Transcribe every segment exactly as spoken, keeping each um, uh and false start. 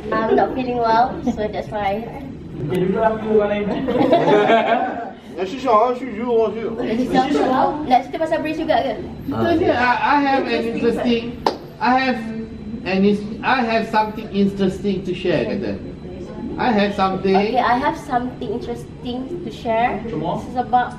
I'm not feeling well, so that's why. Nak cerita pasal Brace juga ke? So yeah, I, I have an interesting, I have an, I have something interesting to share, kata. I have something. Okay, I have something interesting to share. This is about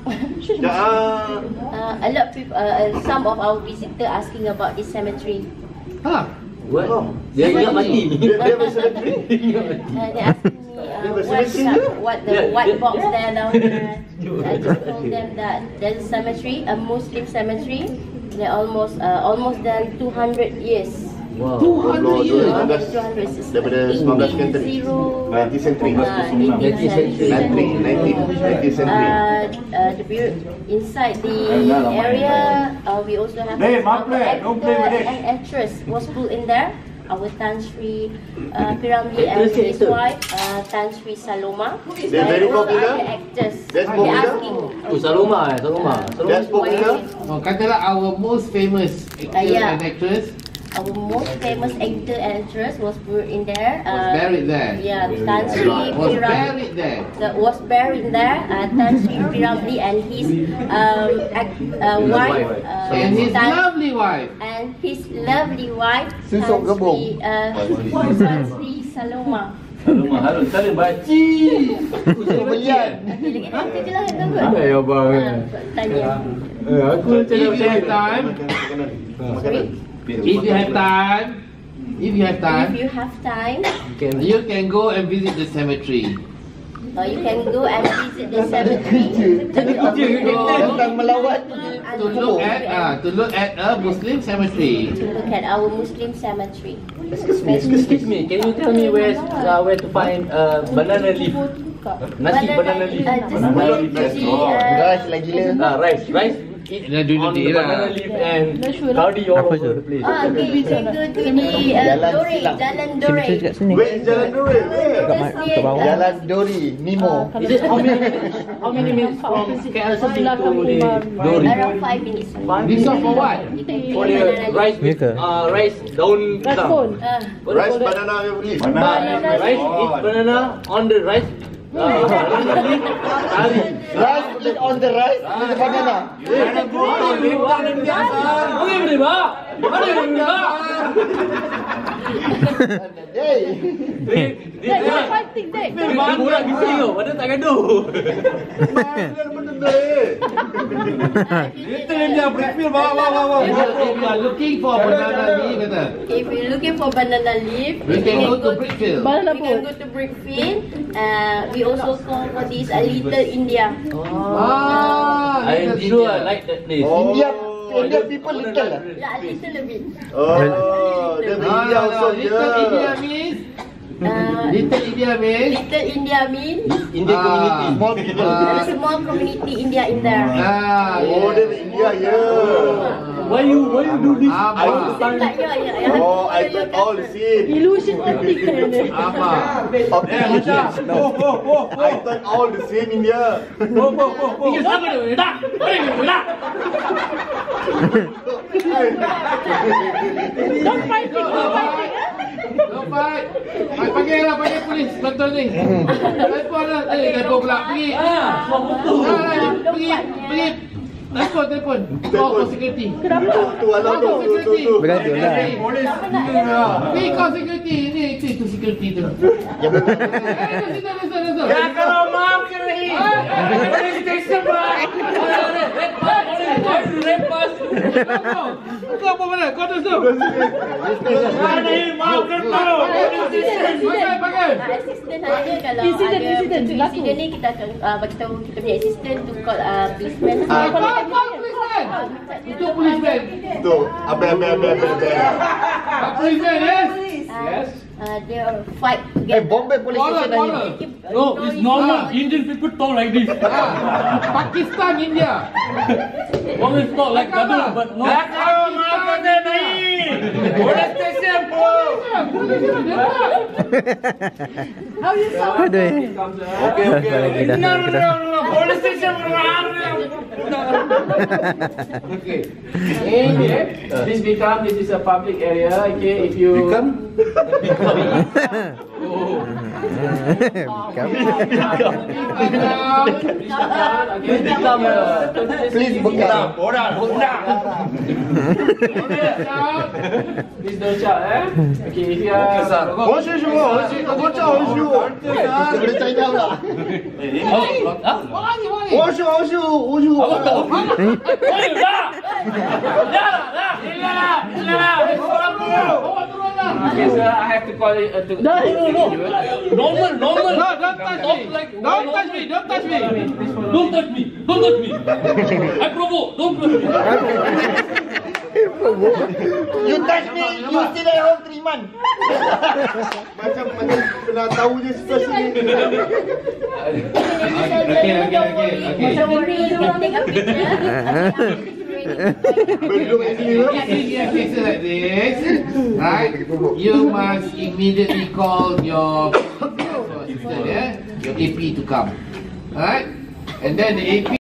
uh, a lot of people, uh, some of our visitors asking about this cemetery. Huh? What? Dia ingat mati. Dia ada cemetery. Uh, they asking me uh, what's that, what the white box there down there. I just told them that there's a cemetery, a Muslim cemetery. They're almost uh, almost done two hundred years. Wow. two hundred years. two hundred Daripada sembilan belas century. nineteenth century. nineteenth century. nineteenth century. Uh, uh, the build inside the area, uh, we also have Hey, our Mark, don't play with actor it. and actress was put in there. Our Tan Sri uh, Piramli and his wife, uh, Tan Sri Saloma. They're very And also popular. other actors. That's They're popular. asking. Oh, Saloma eh, Saloma. That's popular. Oh, katalah our most famous actor Uh, yeah. and actress Our most famous actor and actress was put in there. was Uh, buried there. Yeah, Tan Sri Was Piramli. buried there. That was buried there. Uh, Tan Sri Piramli and his um, act, uh, wife. Uh, And his Tan- lovely wife. and his lovely wife, Tan Susuk gebong. Sri, uh, Tan Sri Saloma. Saloma harus kali baci. Pembelian. Okay, kita je lah yang tahu. Ada ya bang. Ah, tanya. Eh, aku If you have time, Sorry? if you have time, if you have If time, you have time, you can go and visit the cemetery. uh, you can go and visit the cemetery. Datang melawat. To look at, uh, to look at a Muslim cemetery. To look at our Muslim cemetery. Excuse me, Excuse me, can you tell me where uh, where to find uh, banana leaf? Nasi banana leaf. Uh, just near to the, uh, Rice lagi gila. Ah, rice, rice. Eat Dah duduk on ni the lah. banana leaf and cloudy all over the place. Ah, okay, you can go to the uh, Jalan Dore, silang. Jalan Dore. Wait, Jalan Nurul. Just near, uh, Jalan Dori, Nemo. Is it how many minutes? How many minutes from K L City to the Dori? around five minutes. This one for what? You can eat For the the banana rice, leaf. with, uh, rice daun pisang. Ah, Rice banana leaf. Uh, rice eat banana on the rice. Uh, banana leaf, curry. Rice eat on the rice with the banana. Ada beli pak? Ada beli pak? Hey. Dia dia fighting dek. Dia murah gitu yo, ada tak gaduh. Itu dia briefing bawa bawa bawa. If you are looking for banana leaf, kata, okay, if you're looking for banana leaf, we can go to Brickfield. You can go to Brickfield. Uh, we also call for this a Little India. Ah, I'm sure I like that place. India, India people little lah. Yeah, a little bit. Oh, dia Ah, India also Little India dia. means, Uh, Little India means, Little India means India community. Small people. there's a small community India in there. ah, Oh, dia India ya. Why you why you do this? Apa? Seems like yeah, yeah, yeah. Oh, I thought all the same. Illusion optic. apa? No. I thought all the same India. Because I'm gonna do that. Don't fight it, don't fight it. Don't fight. Ay, panggil lah, panggil polis bantuan ni. Telefon lah, eh, telefon pula, pergi. Ah, suam betul. Ah, pergi, pergi. Telefon, telefon. Call for security. Tu tu alam tu tu tu tu. Bergantung lah. Polis. Pergi call security. Ni, tu, tu security tu. Yang betul. Eh, tu, situ, situ, situ. Ya kalau maaf kiri. Polis station pak. Lepas. Kau apa mana? Kau tu tu. Ada maaf kerana. Pakai, pakai. Uh, assistant ada kalau insiden, ada insiden, insiden ni kita akan uh, bagi tahu kita punya assistant to call uh, policeman. Ah, call, call policeman. Itu policeman. Tu, abe abe abe abe. Ah, policeman, yes. Yes. Uh, they are fight Eh, together. Bombay police Caller, station caller. lagi. No, it's normal. Indian people talk like this. Ah, Pakistan, India. One is talk like gaduh, but no. Ya kalau maaf kata ni. Polis station pun. How you sound? Okay okay. No no no. Polis station maaf. Okay. Okay. This become this is a public area. Okay, if you Become? Please bergerak. Orang, orang. Please don't shout, eh? Okay, if you are... Bonjour, bonjour, bonjour, bonjour. Boleh China pula. Bonjour, bonjour, bonjour. Okay, sir, I have to call it... Uh, to, No, no, no. Normal, normal. No, don't touch me. Don't touch me. Don't touch me. Don't touch me. Don't touch me. I provoke. Don't touch me. You touch me, you still at home three months. Macam macam pernah tahu je situasi ni. Okay, okay, okay, okay. Don't worry, you can take a picture. Belum kat sini tu. If you have cases like this, right, you must immediately call your sister, yeah, your A P to come, right, and then the A P